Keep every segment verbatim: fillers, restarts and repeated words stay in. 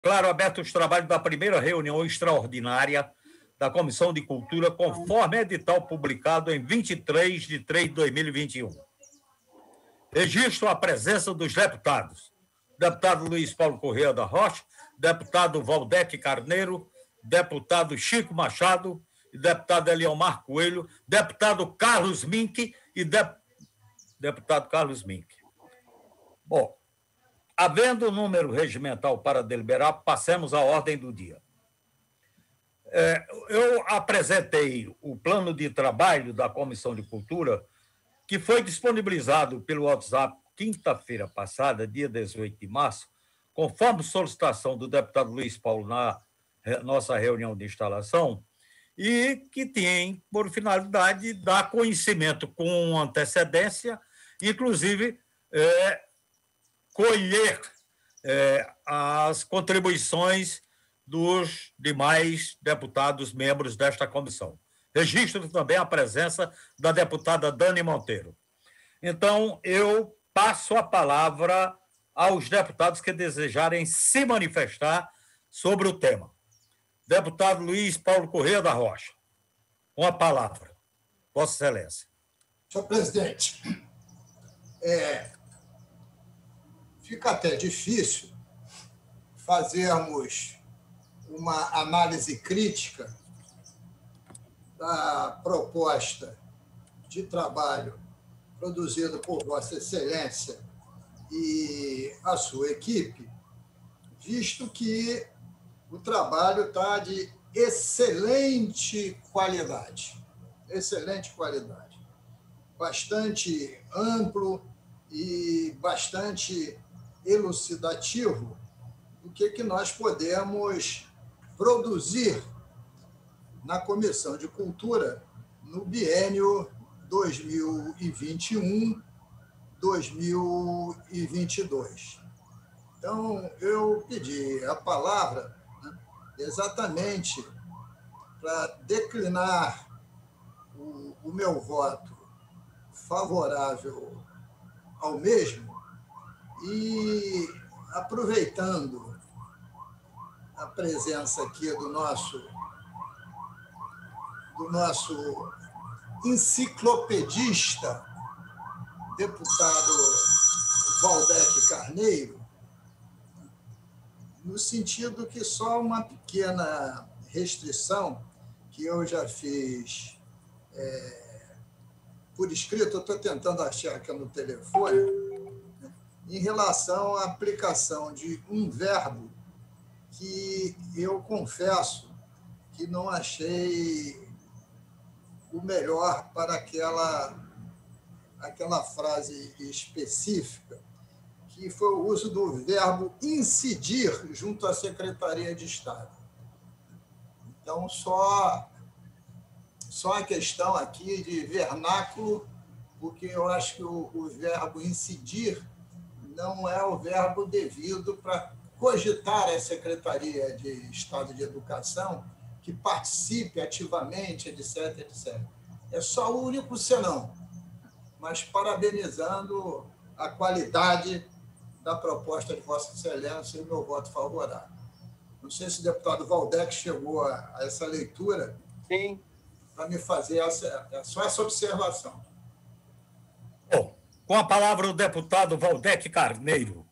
Declaro aberto os trabalhos da primeira reunião extraordinária da Comissão de Cultura, conforme edital publicado em vinte e três de três de dois mil e vinte e um. Registro a presença dos deputados. Deputado Luiz Paulo Correia da Rocha, deputado Valdete Carneiro, deputado Chico Machado, deputado Eliomar Coelho, deputado Carlos Mink e de... deputado Carlos Mink. Bom, havendo número regimental para deliberar, passemos à ordem do dia. É, eu apresentei o plano de trabalho da Comissão de Cultura, que foi disponibilizado pelo WhatsApp quinta-feira passada, dia dezoito de março, conforme solicitação do deputado Luiz Paulo na nossa reunião de instalação, e que tem por finalidade dar conhecimento com antecedência, inclusive é, colher é, as contribuições dos demais deputados membros desta comissão. Registro também a presença da deputada Dani Monteiro. Então, eu passo a palavra aos deputados que desejarem se manifestar sobre o tema. Deputado Luiz Paulo Correia da Rocha, com a palavra. Vossa Excelência. Senhor presidente, é, fica até difícil fazermos uma análise crítica da proposta de trabalho produzida por Vossa Excelência e a sua equipe, visto que o trabalho está de excelente qualidade, excelente qualidade, bastante amplo e bastante elucidativo do que, que nós podemos produzir na Comissão de Cultura no biênio dois mil e vinte e um a dois mil e vinte e dois. Então, eu pedi a palavra, né, exatamente para declinar o, o meu voto favorável ao mesmo e, aproveitando a presença aqui do nosso, do nosso enciclopedista, deputado Valdete Carneiro, no sentido que só uma pequena restrição que eu já fiz é, por escrito, eu estou tentando achar aqui no telefone, né, em relação à aplicação de um verbo que eu confesso que não achei o melhor para aquela, aquela frase específica, que foi o uso do verbo incidir junto à Secretaria de Estado. Então, só, só a questão aqui de vernáculo, porque eu acho que o, o verbo incidir não é o verbo devido para cogitar a Secretaria de Estado de Educação que participe ativamente, etc, etcétera. É só o único senão, mas parabenizando a qualidade da proposta de Vossa Excelência e o meu voto favorável. Não sei se o deputado Valdete chegou a, a essa leitura. Sim. Para me fazer essa, só essa observação. Bom, com a palavra o deputado Valdete Carneiro.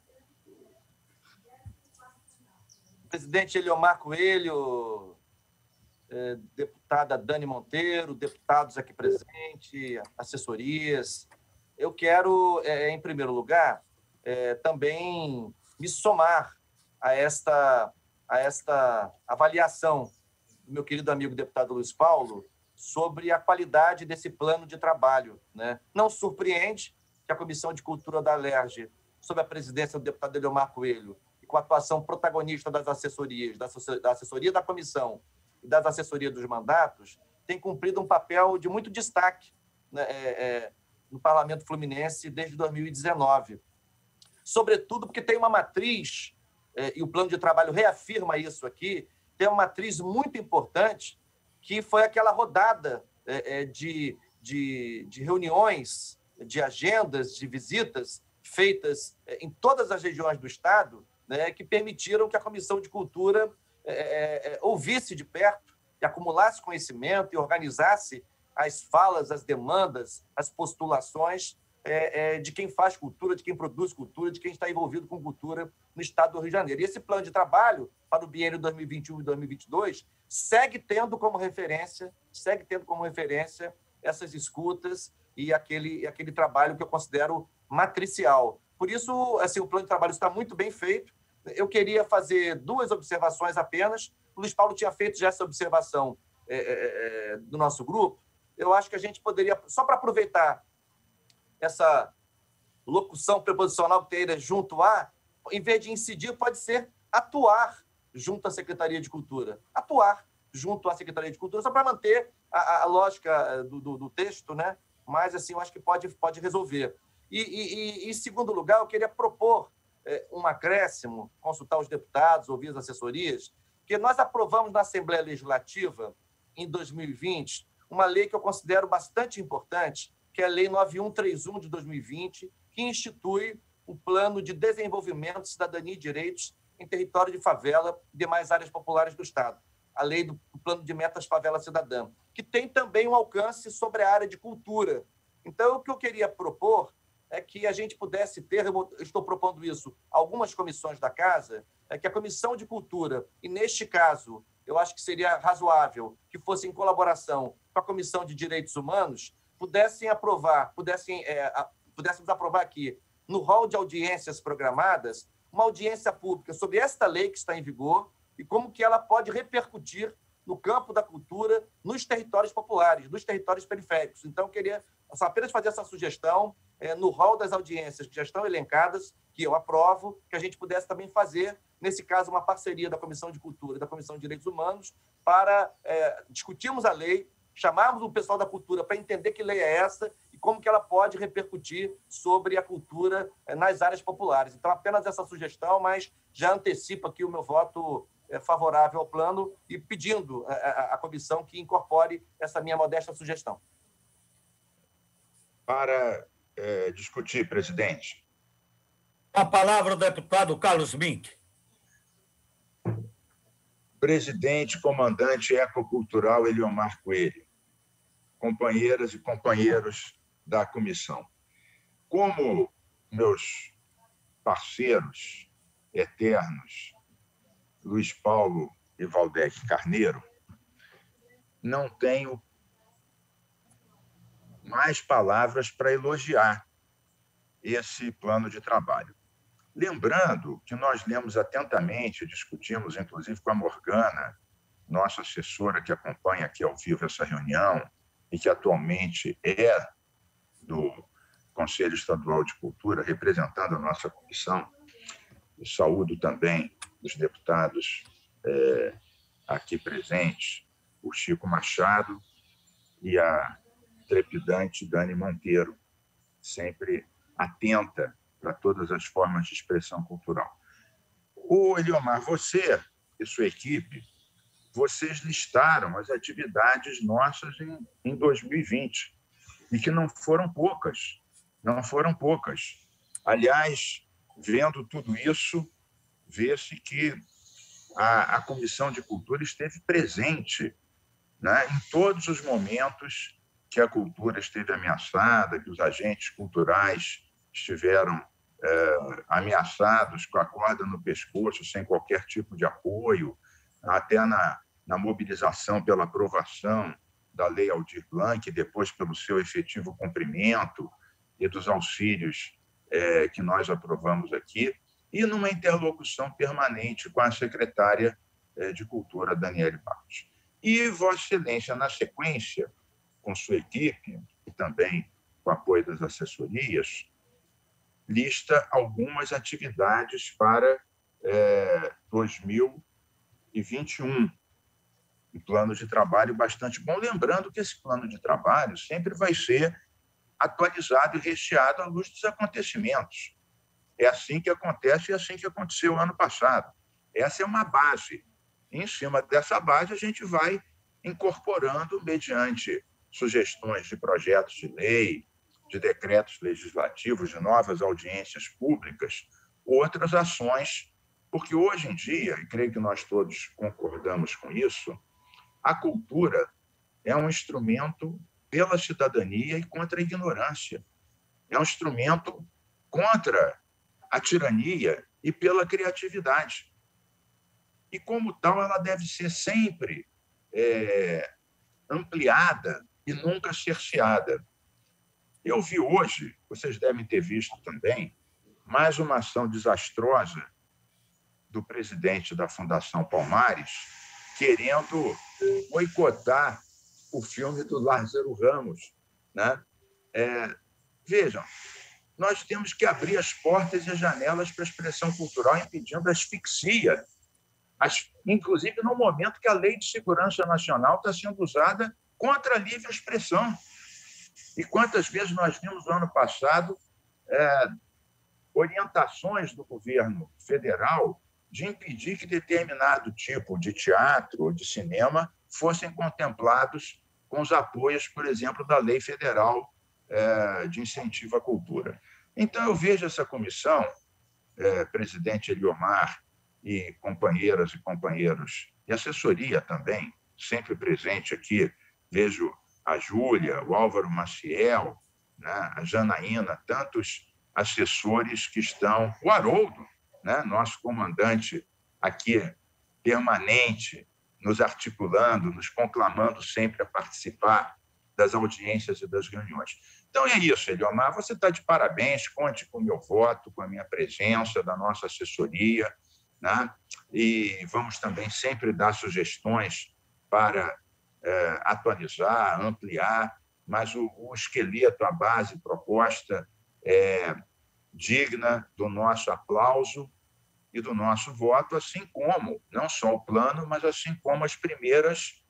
Presidente Eliomar Coelho, eh, deputada Dani Monteiro, deputados aqui presentes, assessorias. Eu quero, eh, em primeiro lugar, eh, também me somar a esta, a esta avaliação do meu querido amigo deputado Luiz Paulo sobre a qualidade desse plano de trabalho, né? Não surpreende que a Comissão de Cultura da Alerj, sob a presidência do deputado Eliomar Coelho, e com a atuação protagonista das assessorias, da assessoria da comissão e das assessorias dos mandatos, tem cumprido um papel de muito destaque, né, é, é, no Parlamento Fluminense desde dois mil e dezenove. Sobretudo porque tem uma matriz, é, e o plano de trabalho reafirma isso aqui, tem uma matriz muito importante, que foi aquela rodada é, é, de, de, de reuniões, de agendas, de visitas feitas é, em todas as regiões do Estado, né, que permitiram que a Comissão de Cultura é, é, ouvisse de perto, e acumulasse conhecimento e organizasse as falas, as demandas, as postulações é, é, de quem faz cultura, de quem produz cultura, de quem está envolvido com cultura no estado do Rio de Janeiro. E esse plano de trabalho para o biênio dois mil e vinte e um e dois mil e vinte e dois segue tendo como referência, segue tendo como referência essas escutas e aquele, aquele trabalho que eu considero matricial. Por isso, assim, o plano de trabalho está muito bem feito. Eu queria fazer duas observações apenas. O Luiz Paulo tinha feito já essa observação é, é, do nosso grupo. Eu acho que a gente poderia, só para aproveitar essa locução preposicional que tem junto a, em vez de incidir, pode ser atuar junto à Secretaria de Cultura. Atuar junto à Secretaria de Cultura, só para manter a, a lógica do, do, do texto, né? Mas, assim, eu acho que pode, pode resolver. E, e, e, em segundo lugar, eu queria propor é, um acréscimo, consultar os deputados, ouvir as assessorias, que nós aprovamos na Assembleia Legislativa, em dois mil e vinte, uma lei que eu considero bastante importante, que é a Lei nove mil cento e trinta e um de dois mil e vinte, que institui o Plano de Desenvolvimento, Cidadania e Direitos em Território de Favela e demais áreas populares do Estado. A Lei do Plano de Metas Favela Cidadã, que tem também um alcance sobre a área de cultura. Então, o que eu queria propor é que a gente pudesse ter, eu estou propondo isso, algumas comissões da Casa, é que a Comissão de Cultura, e neste caso, eu acho que seria razoável que fosse em colaboração com a Comissão de Direitos Humanos, pudessem aprovar, pudessem, é, a, pudéssemos aprovar aqui, no rol de audiências programadas, uma audiência pública sobre esta lei que está em vigor e como que ela pode repercutir no campo da cultura, nos territórios populares, nos territórios periféricos. Então, eu queria só apenas fazer essa sugestão é, no rol das audiências que já estão elencadas, que eu aprovo, que a gente pudesse também fazer, nesse caso, uma parceria da Comissão de Cultura e da Comissão de Direitos Humanos para é, discutirmos a lei, chamarmos o pessoal da cultura para entender que lei é essa e como que ela pode repercutir sobre a cultura é, nas áreas populares. Então, apenas essa sugestão, mas já antecipa aqui o meu voto é, favorável ao plano e pedindo à comissão que incorpore essa minha modesta sugestão. Para é, discutir, presidente. Com a palavra o deputado Carlos Mink. Presidente, comandante ecocultural Eliomar Coelho, companheiras e companheiros da comissão. Como meus parceiros eternos, Luiz Paulo e Valdec Carneiro, não tenho mais palavras para elogiar esse plano de trabalho. Lembrando que nós lemos atentamente, discutimos inclusive com a Morgana, nossa assessora que acompanha aqui ao vivo essa reunião e que atualmente é do Conselho Estadual de Cultura, representando a nossa comissão. E saúdo também os deputados é, aqui presentes, o Chico Machado e a trepidante Dani Monteiro, sempre atenta para todas as formas de expressão cultural. Ô, Eliomar, você e sua equipe, vocês listaram as atividades nossas em, em dois mil e vinte, e que não foram poucas, não foram poucas. Aliás, vendo tudo isso, vê-se que a, a Comissão de Cultura esteve presente, né, em todos os momentos que a cultura esteve ameaçada, que os agentes culturais estiveram é, ameaçados com a corda no pescoço, sem qualquer tipo de apoio, até na, na mobilização pela aprovação da Lei Aldir Blanc, e depois pelo seu efetivo cumprimento e dos auxílios é, que nós aprovamos aqui, e numa interlocução permanente com a secretária é, de Cultura, Daniele Barros. E Vossa Excelência, na sequência, com sua equipe, e também com o apoio das assessorias, lista algumas atividades para é, dois mil e vinte e um, um plano de trabalho bastante bom, lembrando que esse plano de trabalho sempre vai ser atualizado e recheado à luz dos acontecimentos. É assim que acontece e é assim que aconteceu ano passado. Essa é uma base. E, em cima dessa base, a gente vai incorporando, mediante sugestões de projetos de lei, de decretos legislativos, de novas audiências públicas, outras ações Porque hoje em dia, e creio que nós todos concordamos com isso, a cultura é um instrumento pela cidadania e contra a ignorância. É um instrumento contra a tirania e pela criatividade. E, como tal, ela deve ser sempre é, ampliada e nunca cerceada. Eu vi hoje, vocês devem ter visto também, mais uma ação desastrosa do presidente da Fundação Palmares, querendo boicotar o filme do Lázaro Ramos, né? É, vejam, nós temos que abrir as portas e as janelas para a expressão cultural, impedindo a asfixia, as, inclusive no momento que a Lei de Segurança Nacional está sendo usada contra a livre expressão. E quantas vezes nós vimos no ano passado é, orientações do governo federal de impedir que determinado tipo de teatro ou de cinema fossem contemplados com os apoios, por exemplo, da Lei Federal é, de Incentivo à Cultura. Então, eu vejo essa comissão, é, presidente Eliomar e companheiras e companheiros, e assessoria também, sempre presente aqui, vejo a Júlia, o Álvaro Maciel, né, a Janaína, tantos assessores que estão, o Haroldo, né, nosso comandante aqui permanente, nos articulando, nos conclamando sempre a participar das audiências e das reuniões. Então, é isso, Eliomar, você está de parabéns, conte com o meu voto, com a minha presença, da nossa assessoria, né? E vamos também sempre dar sugestões para é, atualizar, ampliar, mas o, o esqueleto, a base proposta é digna do nosso aplauso e do nosso voto, assim como, não só o plano, mas assim como as primeiras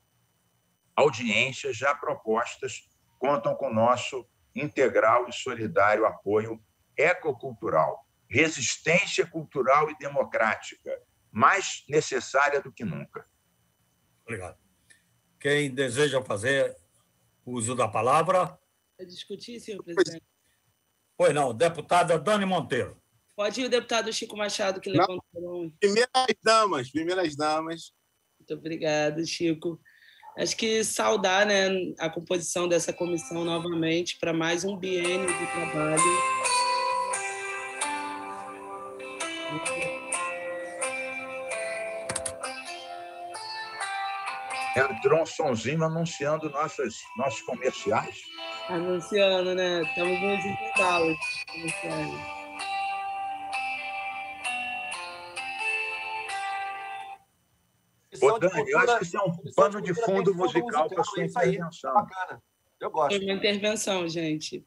audiências já propostas contam com o nosso integral e solidário apoio ecocultural, resistência cultural e democrática, mais necessária do que nunca. Obrigado. Quem deseja fazer uso da palavra? Para discutir, senhor presidente. Pois não, deputada Dani Monteiro. Pode ir o deputado Chico Machado, que levantou a mão. Primeiras damas, primeiras damas. Muito obrigada, Chico. Acho que saudar, né, a composição dessa comissão novamente para mais um biênio de trabalho. Entrou um sonzinho anunciando nossas, nossos comerciais. Anunciando, né? Estamos nos intervalos comerciais. Ô, Dani, eu acho que isso é um pano de fundo musical para a sua intervenção. Bacana. Eu gosto. Foi uma intervenção, gente.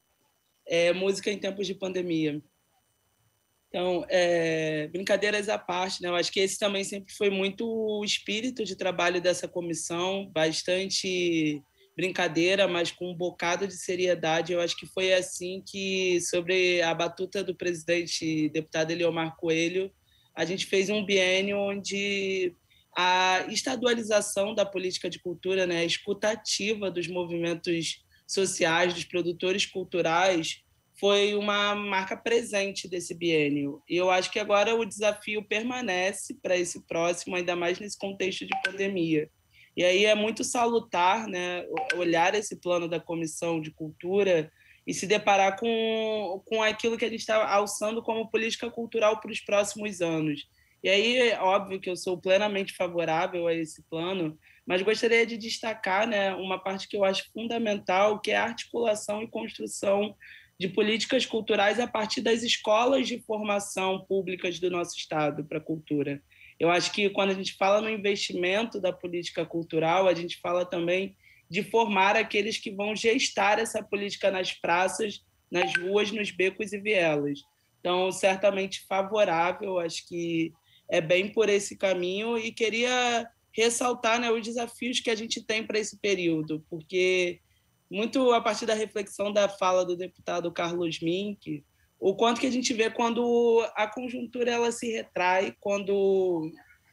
É música em tempos de pandemia. Então, é, brincadeiras à parte, né? Eu acho que esse também sempre foi muito o espírito de trabalho dessa comissão, bastante brincadeira, mas com um bocado de seriedade. Eu acho que foi assim que, sobre a batuta do presidente deputado Eliomar Coelho, a gente fez um biênio onde a estadualização da política de cultura, né, a escuta ativa dos movimentos sociais, dos produtores culturais, foi uma marca presente desse biênio. E eu acho que agora o desafio permanece para esse próximo, ainda mais nesse contexto de pandemia. E aí é muito salutar, né, olhar esse plano da Comissão de Cultura e se deparar com, com aquilo que a gente está alçando como política cultural para os próximos anos. E aí é óbvio que eu sou plenamente favorável a esse plano, mas gostaria de destacar, né, uma parte que eu acho fundamental, que é a articulação e construção de políticas culturais a partir das escolas de formação públicas do nosso Estado para a cultura. Eu acho que quando a gente fala no investimento da política cultural, a gente fala também de formar aqueles que vão gestar essa política nas praças, nas ruas, nos becos e vielas. Então, certamente favorável, acho que é bem por esse caminho, e queria ressaltar, né, os desafios que a gente tem para esse período, porque muito a partir da reflexão da fala do deputado Carlos Mink, o quanto que a gente vê quando a conjuntura ela se retrai, quando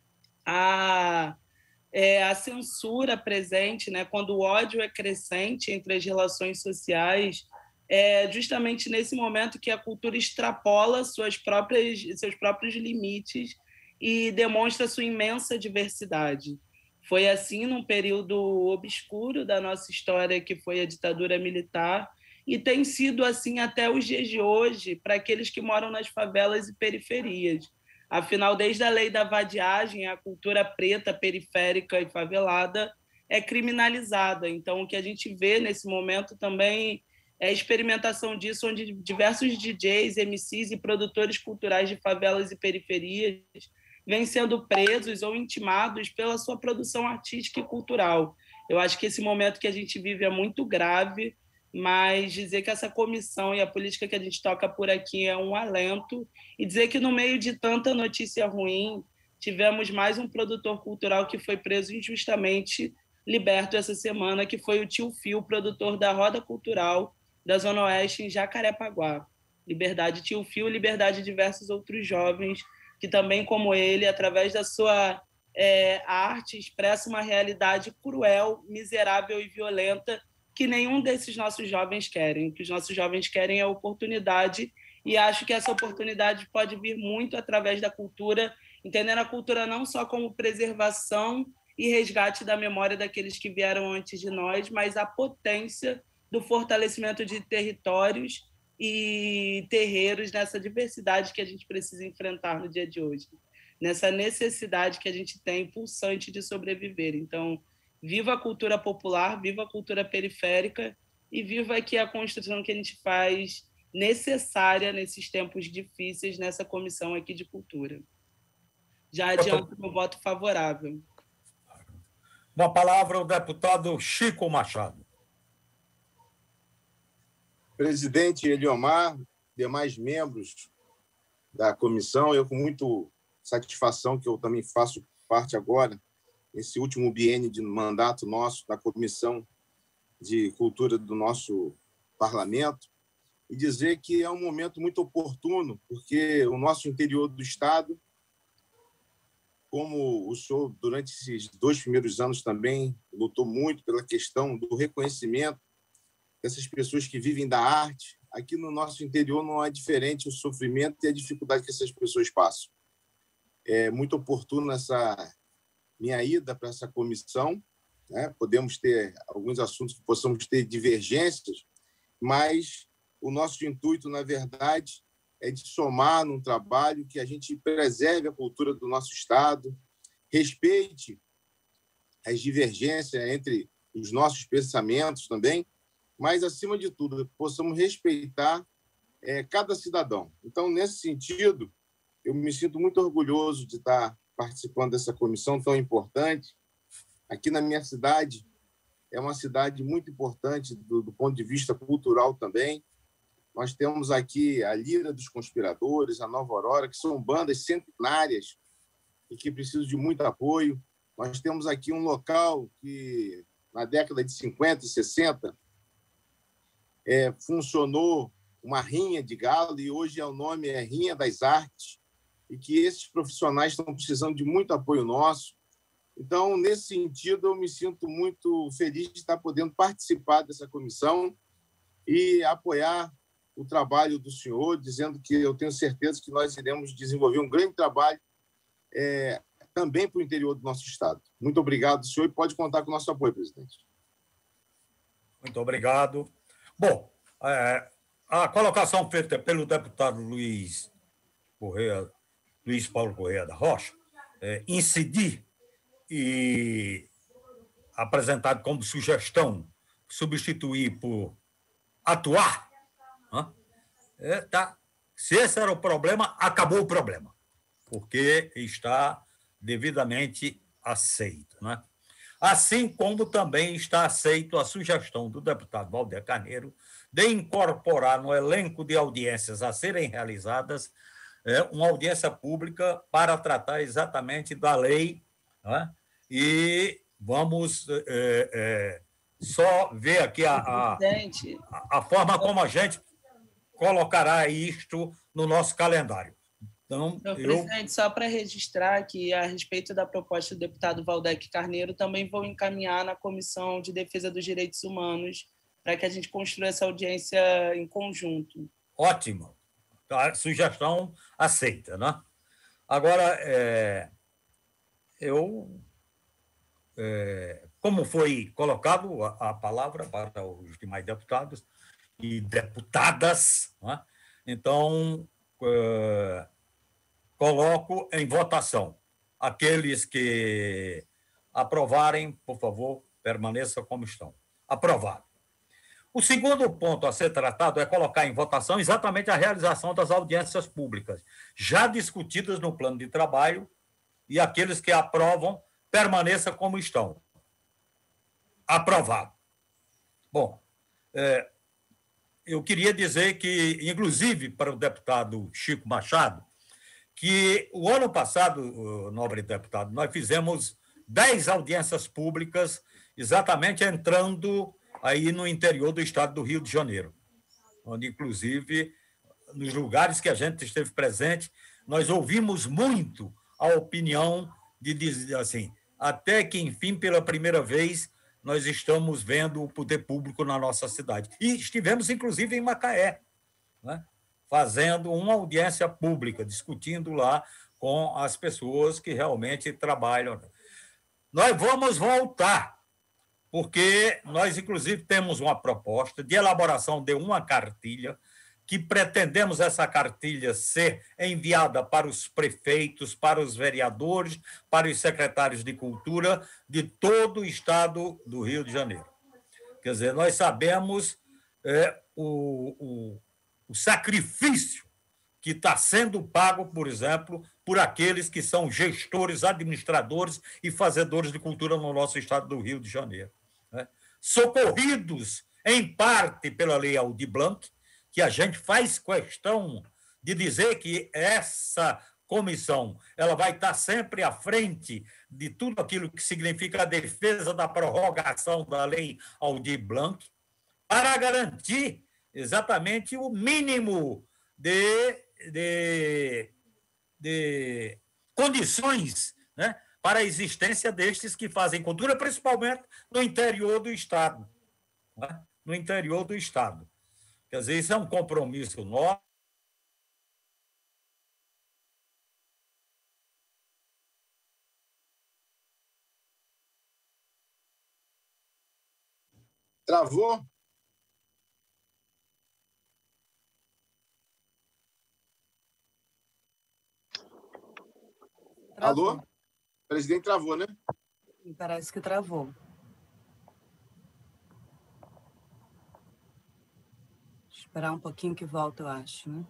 a, é, a censura presente, né, quando o ódio é crescente entre as relações sociais, é justamente nesse momento que a cultura extrapola suas próprias, seus próprios limites e demonstra sua imensa diversidade. Foi assim num período obscuro da nossa história, que foi a ditadura militar, e tem sido assim até os dias de hoje para aqueles que moram nas favelas e periferias. Afinal, desde a lei da vadiagem, a cultura preta, periférica e favelada é criminalizada. Então, o que a gente vê nesse momento também é a experimentação disso, onde diversos D Js, M Cs e produtores culturais de favelas e periferias vêm sendo presos ou intimados pela sua produção artística e cultural. Eu acho que esse momento que a gente vive é muito grave, mas dizer que essa comissão e a política que a gente toca por aqui é um alento, e dizer que no meio de tanta notícia ruim, tivemos mais um produtor cultural que foi preso injustamente, liberto essa semana, que foi o Tio Fio, produtor da Roda Cultural da Zona Oeste em Jacarepaguá. Liberdade Tio Fio, liberdade de diversos outros jovens que também, como ele, através da sua é, arte, expressa uma realidade cruel, miserável e violenta que nenhum desses nossos jovens querem. O que os nossos jovens querem é oportunidade, e acho que essa oportunidade pode vir muito através da cultura, entendendo a cultura não só como preservação e resgate da memória daqueles que vieram antes de nós, mas a potência do fortalecimento de territórios e terreiros nessa diversidade que a gente precisa enfrentar no dia de hoje, nessa necessidade que a gente tem pulsante de sobreviver. Então, viva a cultura popular, viva a cultura periférica e viva aqui a construção que a gente faz necessária nesses tempos difíceis nessa comissão aqui de cultura. Já adianto meu voto favorável. Uma palavra, o deputado Chico Machado. Presidente Eliomar, demais membros da comissão, eu com muita satisfação que eu também faço parte agora, nesse último biênio de mandato nosso, da Comissão de Cultura do nosso parlamento, e dizer que é um momento muito oportuno, porque o nosso interior do Estado, como o senhor, durante esses dois primeiros anos também, lutou muito pela questão do reconhecimento dessas pessoas que vivem da arte. Aqui no nosso interior não é diferente o sofrimento e a dificuldade que essas pessoas passam. É muito oportuno essa minha ida para essa comissão, né? Podemos ter alguns assuntos que possamos ter divergências, mas o nosso intuito, na verdade, é de somar num trabalho que a gente preserve a cultura do nosso Estado, respeite as divergências entre os nossos pensamentos também, mas, acima de tudo, possamos respeitar é, cada cidadão. Então, nesse sentido, eu me sinto muito orgulhoso de estar participando dessa comissão tão importante. Aqui na minha cidade, é uma cidade muito importante do, do ponto de vista cultural também. Nós temos aqui a Lira dos Conspiradores, a Nova Aurora, que são bandas centenárias e que precisam de muito apoio. Nós temos aqui um local que, na década de cinquenta e sessenta, é, funcionou uma rinha de galo, e hoje o nome é Rinha das Artes, e que esses profissionais estão precisando de muito apoio nosso. Então, nesse sentido, eu me sinto muito feliz de estar podendo participar dessa comissão e apoiar o trabalho do senhor, dizendo que eu tenho certeza que nós iremos desenvolver um grande trabalho é, também para o interior do nosso Estado. Muito obrigado, senhor, e pode contar com o nosso apoio, presidente. Muito obrigado. Bom, é, a colocação feita pelo deputado Luiz Correia, Luiz Paulo Correia da Rocha, é, incidir e apresentado como sugestão, substituir por atuar, né? É, tá. Se esse era o problema, acabou o problema, porque está devidamente aceito, né? Assim como também está aceito a sugestão do deputado Valder Carneiro de incorporar no elenco de audiências a serem realizadas é, uma audiência pública para tratar exatamente da lei, né? E vamos é, é, só ver aqui a, a, a, a forma como a gente colocará isto no nosso calendário. Então, Senhor eu... presidente, só para registrar que, a respeito da proposta do deputado Valdec Carneiro, também vou encaminhar na Comissão de Defesa dos Direitos Humanos para que a gente construa essa audiência em conjunto. Ótimo. A sugestão aceita, né? Agora, é, eu, é, como foi colocado a, a palavra para os demais deputados e deputadas, né? Então, é, coloco em votação. Aqueles que aprovarem, por favor, permaneça como estão. Aprovado. O segundo ponto a ser tratado é colocar em votação exatamente a realização das audiências públicas, já discutidas no plano de trabalho, e aqueles que aprovam, permaneça como estão. Aprovado. Bom, é, eu queria dizer que, inclusive para o deputado Chico Machado, que o ano passado, nobre deputado, nós fizemos dez audiências públicas, exatamente entrando aí no interior do estado do Rio de Janeiro, onde, inclusive, nos lugares que a gente esteve presente, nós ouvimos muito a opinião de dizer assim, até que, enfim, pela primeira vez, nós estamos vendo o poder público na nossa cidade. E estivemos, inclusive, em Macaé, né? Fazendo uma audiência pública, discutindo lá com as pessoas que realmente trabalham. Nós vamos voltar, porque nós, inclusive, temos uma proposta de elaboração de uma cartilha, que pretendemos essa cartilha ser enviada para os prefeitos, para os vereadores, para os secretários de cultura de todo o estado do Rio de Janeiro. Quer dizer, nós sabemos é, o, o, o sacrifício que está sendo pago, por exemplo, por aqueles que são gestores, administradores e fazedores de cultura no nosso estado do Rio de Janeiro, né? Socorridos, em parte, pela Lei Aldir Blanc, que a gente faz questão de dizer que essa comissão ela vai estar sempre à frente de tudo aquilo que significa a defesa da prorrogação da Lei Aldir Blanc, para garantir exatamente o mínimo de, de, de condições, né, para a existência destes que fazem cultura, principalmente no interior do Estado. Né? No interior do Estado. Quer dizer, isso é um compromisso nosso. Travou? Travou. Alô? O presidente travou, né? Parece que travou. Esperar um pouquinho que volta, eu acho, né?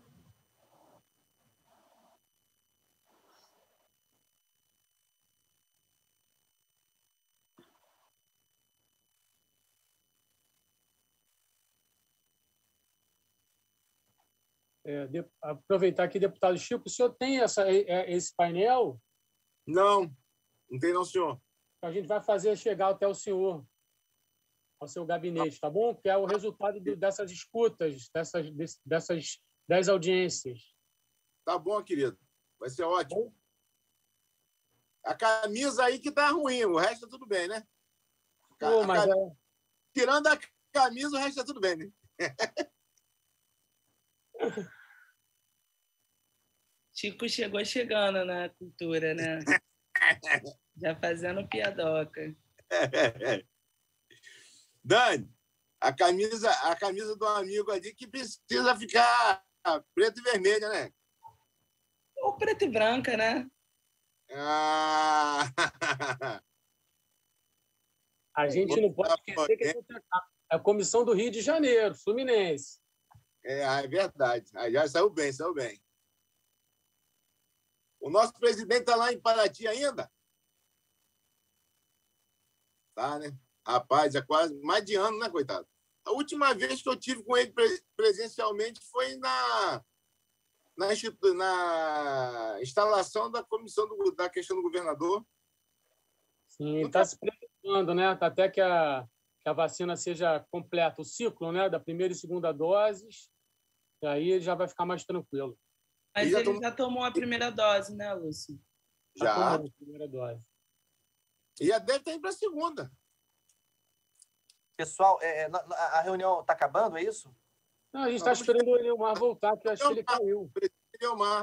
É, de, aproveitar aqui, deputado Chico, o senhor tem essa, esse painel? Não, não tem não, senhor. A gente vai fazer chegar até o senhor, ao seu gabinete, tá bom? Que é o resultado do, dessas escutas, dessas, dessas dez audiências. Tá bom, querido. Vai ser ótimo. A camisa aí que tá ruim, o resto tá tudo bem, né? Pô, mas cam... é... Tirando a camisa, o resto tá tudo bem, né? Chico chegou chegando na cultura, né? Já fazendo piadoca. Dani, a camisa, a camisa do amigo ali que precisa ficar preta e vermelha, né? Ou preta e branca, né? Ah... A gente não pode esquecer que a, gente é a comissão do Rio de Janeiro, Fluminense. É, é verdade. Aí já saiu bem, saiu bem. O nosso presidente está lá em Paraty ainda? Tá, né? Rapaz, é quase mais de ano, né, coitado? A última vez que eu tive com ele presencialmente foi na, na, na instalação da comissão do, da questão do governador. Sim, está se preocupando, né? Até que a, que a vacina seja completa, o ciclo, né? Da primeira e segunda doses, e aí já vai ficar mais tranquilo. Mas ele já tomou, já tomou a primeira dose, né, Lúcio? Já. Já tomou a primeira dose. E já deve estar indo para a segunda. Pessoal, é, a reunião está acabando, é isso? Não, a gente está esperando o Eliomar voltar, que eu acho que ele caiu. Eliomar.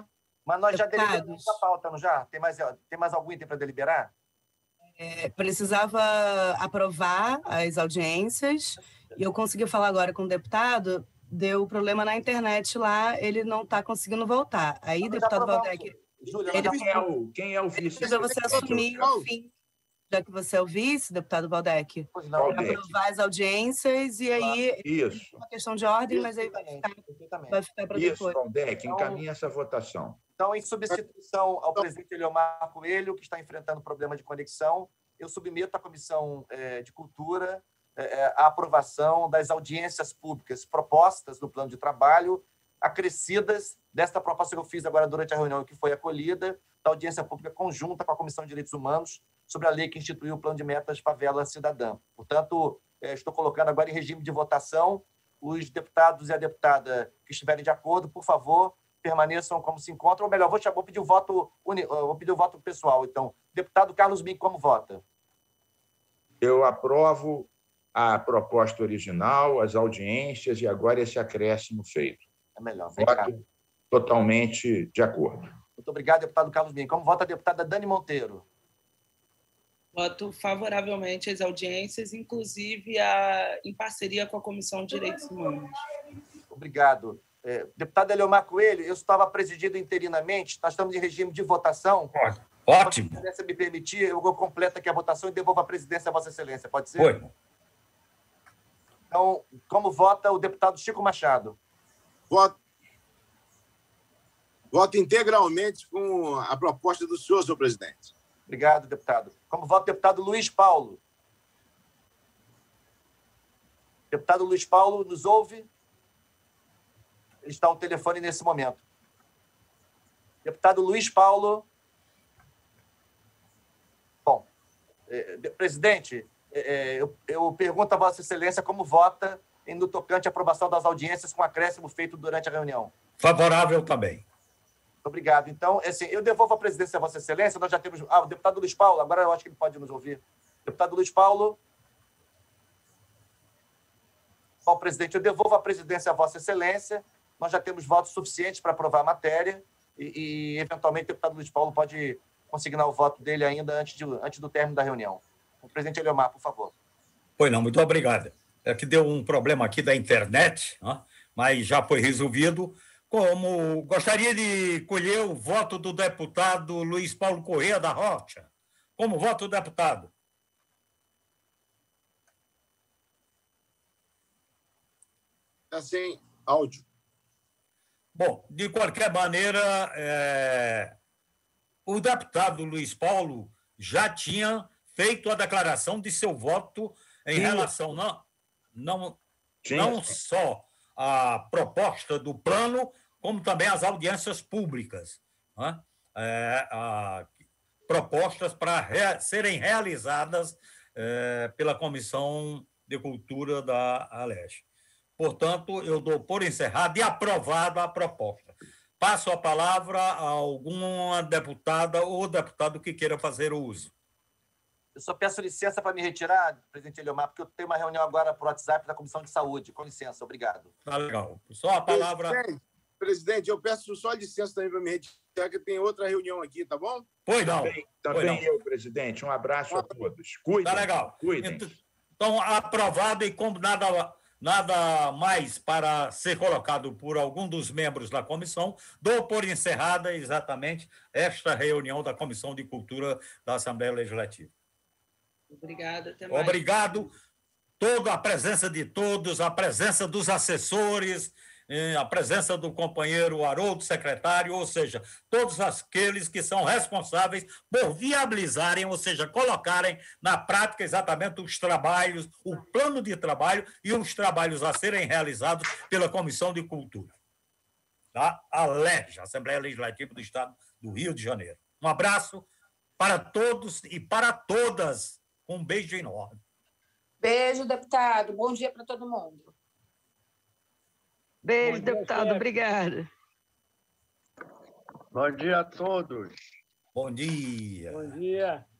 Mas nós já Deputados. deliberamos a pauta, não já? Tem mais, tem mais algum item para deliberar? É, precisava aprovar as audiências e eu consegui falar agora com o deputado, deu problema na internet lá, ele não está conseguindo voltar. Aí, Nós já deputado aprovamos. Valdec, Júlia, ele nós já Quem é o, quem é o vice? precisa você assumir o fim, já que você é o vice, deputado Valdec, Pois não. Valdec. aprovar as audiências e aí Isso. é uma questão de ordem, mas aí vai ficar, Perfeitamente. vai ficar para Isso, depois. Valdec, encaminha essa votação. Então, em substituição ao presidente Eliomar Coelho, que está enfrentando problema de conexão, eu submeto à Comissão eh, de Cultura eh, a aprovação das audiências públicas propostas no plano de trabalho, acrescidas desta proposta que eu fiz agora durante a reunião, que foi acolhida, da audiência pública conjunta com a Comissão de Direitos Humanos sobre a lei que instituiu o Plano de Metas Favela Cidadã. Portanto, eh, estou colocando agora em regime de votação. Os deputados e a deputada que estiverem de acordo, por favor, permaneçam como se encontram, ou melhor, vou, vou pedir o voto uni, vou pedir o voto pessoal. Então, deputado Carlos Bim, como vota? Eu aprovo a proposta original, as audiências e agora esse acréscimo feito. É melhor. Vem cá. Voto totalmente de acordo. Muito obrigado, deputado Carlos Bim. Como vota a deputada Dani Monteiro? Voto favoravelmente às audiências, inclusive a, em parceria com a Comissão de Direitos Humanos. Obrigado. É, deputado Eliomar Coelho, eu estava presidido interinamente, nós estamos em regime de votação. Ótimo. Se a Excelência me permitir, eu completo aqui a votação e devolvo a presidência a Vossa Excelência, pode ser? Foi. Então, como vota o deputado Chico Machado? Voto, voto integralmente com a proposta do senhor, senhor presidente. Obrigado, deputado. Como vota o deputado Luiz Paulo? Deputado Luiz Paulo, nos ouve? Ele está ao telefone nesse momento. Deputado Luiz Paulo. Bom, eh, presidente, eh, eu, eu pergunto a Vossa Excelência como vota em no tocante à aprovação das audiências com acréscimo feito durante a reunião. Favorável também. Muito obrigado. Então, assim, eu devolvo a presidência a Vossa Excelência. Nós já temos. Ah, o deputado Luiz Paulo, agora eu acho que ele pode nos ouvir. Deputado Luiz Paulo. Bom, presidente, eu devolvo a presidência a Vossa Excelência. Nós já temos votos suficientes para aprovar a matéria e, e, eventualmente, o deputado Luiz Paulo pode consignar o voto dele ainda antes, de, antes do término da reunião. O presidente Eliomar, por favor. Pois não, muito obrigado. É que deu um problema aqui da internet, né? Mas já foi resolvido. Como gostaria de colher o voto do deputado Luiz Paulo Corrêa da Rocha. Como voto do deputado? Está sem áudio. Bom, de qualquer maneira, é... o deputado Luiz Paulo já tinha feito a declaração de seu voto em Sim. relação não, não, não só à proposta do plano, como também às audiências públicas, né? é, a, propostas para rea, serem realizadas é, pela Comissão de Cultura da Aleste. Portanto, eu dou por encerrada e aprovada a proposta. Passo a palavra a alguma deputada ou deputado que queira fazer uso. Eu só peço licença para me retirar, presidente Eliomar, porque eu tenho uma reunião agora por WhatsApp da Comissão de Saúde. Com licença, obrigado. Tá legal. Só a palavra... Presidente, presidente eu peço só licença também para me retirar, que tem outra reunião aqui, tá bom? Pois não. Também, também pois não. eu, presidente. Um abraço a todos. Cuidem. Tá legal. Cuidem. Então, aprovado e como nada... Nada mais para ser colocado por algum dos membros da comissão, dou por encerrada exatamente esta reunião da Comissão de Cultura da Assembleia Legislativa. Obrigada, até mais. Obrigado. Toda a presença de todos, a presença dos assessores, a presença do companheiro Haroldo, secretário, ou seja, todos aqueles que são responsáveis por viabilizarem, ou seja, colocarem na prática exatamente os trabalhos, o plano de trabalho e os trabalhos a serem realizados pela Comissão de Cultura, tá? A LERJ, Assembleia Legislativa do Estado do Rio de Janeiro. Um abraço para todos e para todas. Um beijo enorme. Beijo, deputado. Bom dia para todo mundo. Beijo, dia, deputado. Chefe. Obrigada. Bom dia a todos. Bom dia. Bom dia.